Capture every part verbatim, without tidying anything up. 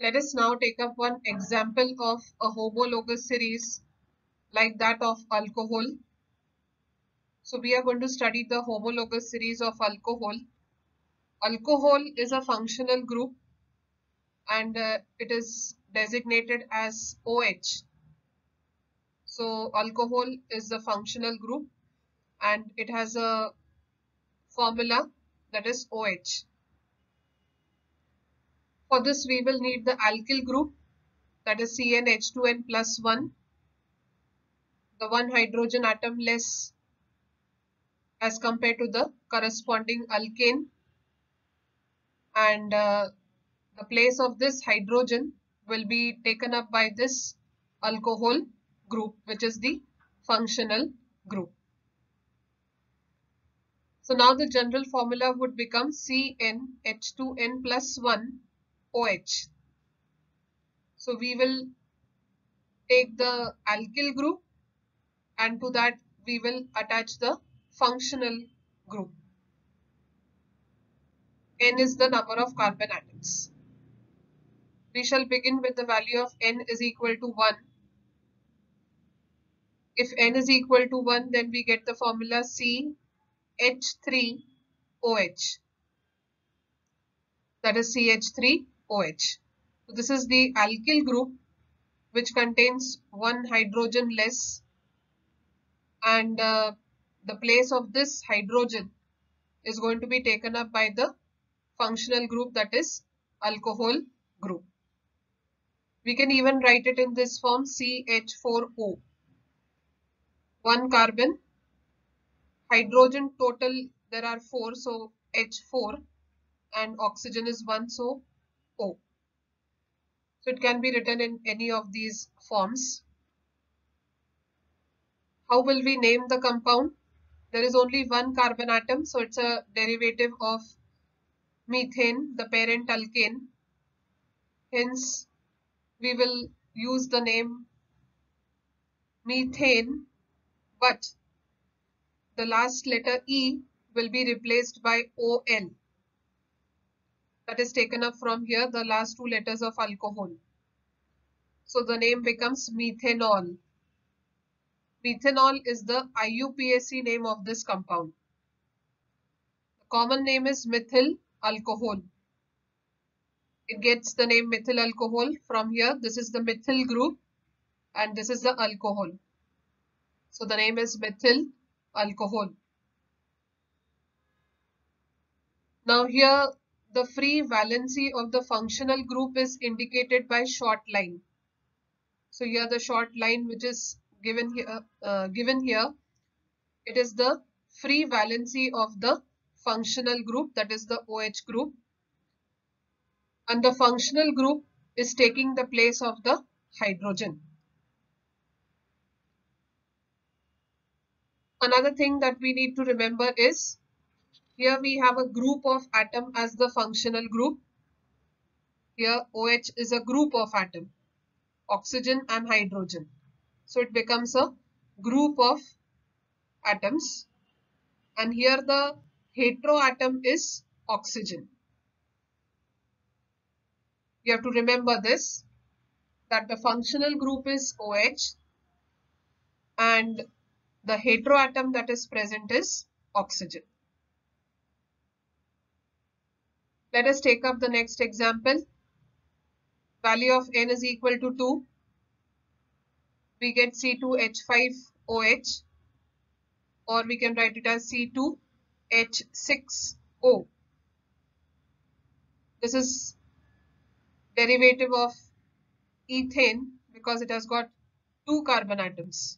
Let us now take up one example of a homologous series like that of alcohol. So we are going to study the homologous series of alcohol. Alcohol is a functional group and uh, it is designated as OH. So alcohol is the functional group and it has a formula that is OH. For this we will need the alkyl group, that is C n H two n plus one, the one hydrogen atom less as compared to the corresponding alkane, and uh, the place of this hydrogen will be taken up by this alcohol group, which is the functional group. So now the general formula would become C n H two n plus one OH. So we will take the alkyl group and to that we will attach the functional group. N is the number of carbon atoms. We shall begin with the value of N is equal to one. If N is equal to one, then we get the formula C H three O H. That is C H three O H. So this is the alkyl group which contains one hydrogen less, and uh, the place of this hydrogen is going to be taken up by the functional group, that is alcohol group. We can even write it in this form, C H four O. One carbon, hydrogen total there are four, so H four, and oxygen is one, so O. So it can be written in any of these forms. How will we name the compound? There is only one carbon atom, so it's a derivative of methane, the parent alkane. Hence, we will use the name methane, but the last letter E will be replaced by O L. That is taken up from here, the last two letters of alcohol. So the name becomes methanol. Methanol is the I U P A C name of this compound. The common name is methyl alcohol. It gets the name methyl alcohol from here. This is the methyl group and this is the alcohol. So the name is methyl alcohol. Now here the free valency of the functional group is indicated by short line. So here the short line which is given here, uh, given here, it is the free valency of the functional group, that is the OH group, and the functional group is taking the place of the hydrogen. Another thing that we need to remember is here we have a group of atom as the functional group. Here OH is a group of atom, oxygen and hydrogen. So it becomes a group of atoms, and here the heteroatom is oxygen. You have to remember this, that the functional group is OH and the heteroatom that is present is oxygen. Let us take up the next example. Value of N is equal to two. We get C two H five O H, or we can write it as C two H six O. This is derivative of ethane because it has got two carbon atoms,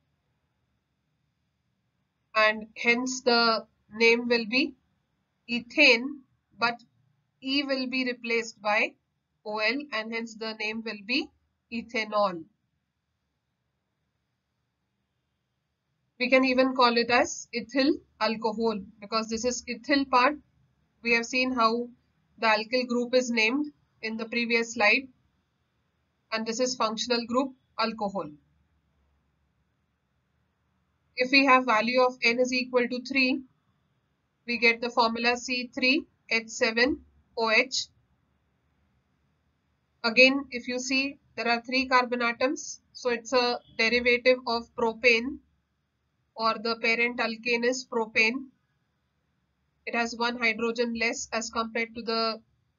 and hence the name will be ethane, but E will be replaced by O L and hence the name will be ethanol. We can even call it as ethyl alcohol because this is ethyl part. We have seen how the alkyl group is named in the previous slide, and this is functional group alcohol. If we have value of N is equal to three, we get the formula C three H seven O H. Again, if you see, there are three carbon atoms, so it's a derivative of propane, or the parent alkane is propane. It has one hydrogen less as compared to the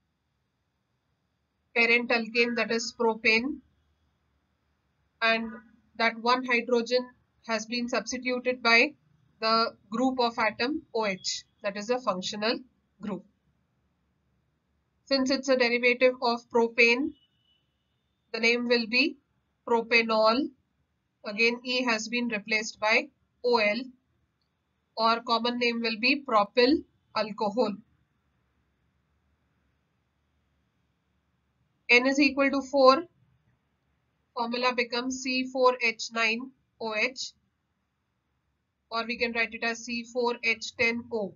parent alkane, that is propane, and that one hydrogen has been substituted by the group of atom OH, that is a functional group. Since it's a derivative of propane, the name will be propanol. Again, E has been replaced by O L, or common name will be propyl alcohol. N is equal to four. Formula becomes C four H nine O H, or we can write it as C four H ten O.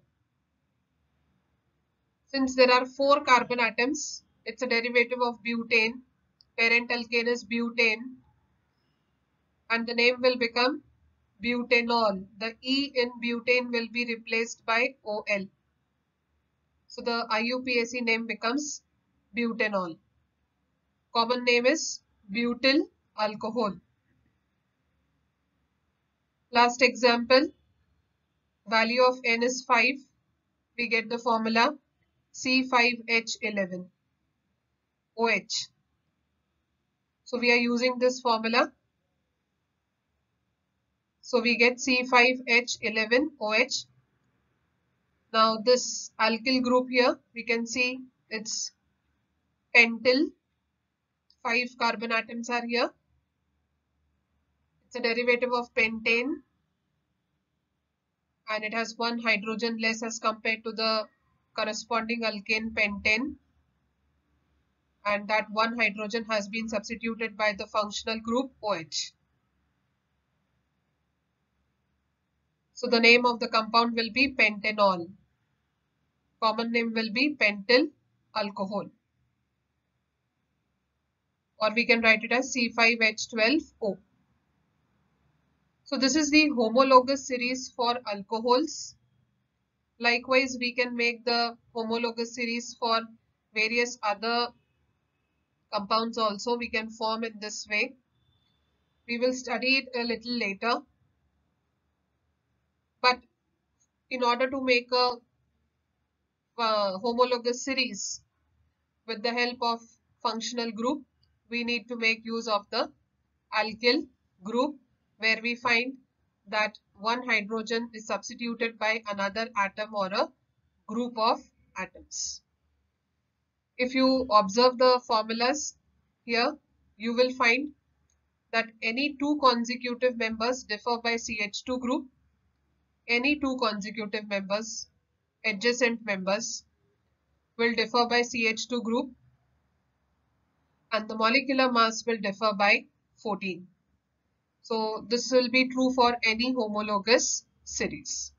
Since there are four carbon atoms, it's a derivative of butane. Parent alkane is butane, and the name will become butanol. The E in butane will be replaced by O L. So the I U P A C name becomes butanol. Common name is butyl alcohol. Last example, value of N is five. We get the formula C five H eleven O H. So we are using this formula. So we get C five H eleven O H. Now this alkyl group here, we can see it's pentyl. Five carbon atoms are here. It's a derivative of pentane, and it has one hydrogen less as compared to the corresponding alkane pentane, and that one hydrogen has been substituted by the functional group OH. So the name of the compound will be pentanol. Common name will be pentyl alcohol, or we can write it as C five H twelve O. So this is the homologous series for alcohols. Likewise, we can make the homologous series for various other compounds also. We can form in this way. We will study it a little later. But in order to make a uh, homologous series with the help of functional group, we need to make use of the alkyl group, where we find that one hydrogen is substituted by another atom or a group of atoms. If you observe the formulas here, you will find that any two consecutive members differ by C H two group. Any two consecutive members, adjacent members, will differ by C H two group, and the molecular mass will differ by fourteen. So this will be true for any homologous series.